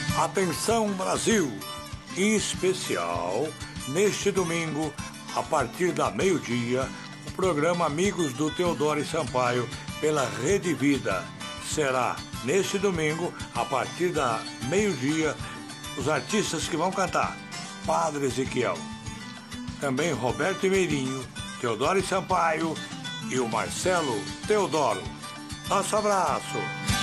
Atenção Brasil, em especial, neste domingo, a partir da meio-dia, o programa Amigos do Teodoro e Sampaio pela Rede Vida. Será neste domingo, a partir da meio-dia, os artistas que vão cantar: Padre Ezequiel, também Roberto Meirinho, Teodoro e Sampaio e o Marcelo Teodoro. Nosso abraço!